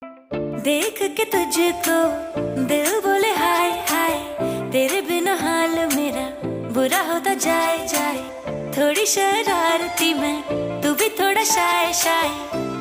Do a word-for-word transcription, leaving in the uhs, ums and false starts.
देख के तुझको दिल बोले हाय हाय, तेरे बिना हाल मेरा बुरा होता जाए जाए। थोड़ी शरारती मैं, तू भी थोड़ा शाय शाय,